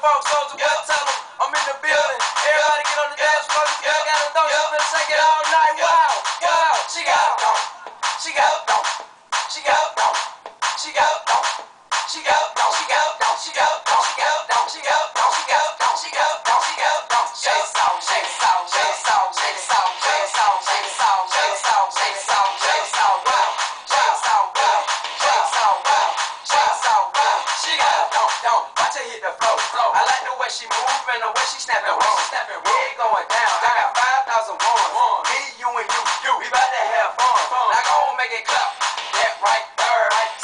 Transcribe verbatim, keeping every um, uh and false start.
folks, soldier boy, tell them I'm in the building. Everybody get on the dance floor. You still got a throw, you finna shake it all night. Wow, wow. She got it on. She got it on. She got it on. She got it on. She got it on. She got it on. She got it on. She got it on. She got it on. She got it on. She got it on. She got it on. Shake it out, shake it out, shake it out, shake it out, shake it out, shake it out, shake it out, shake it out, shake it out, wow. Shake it out, wow. Shake it out, wow. Shake it out, wow. She got it on, on. Watch her hit the floor, floor. I like the way she move and the way she snapping, wrong, snapping, red going down. I got five thousand ones. Me, you, and you, you. We bout to have fun. Now go and make it clap. That right there, right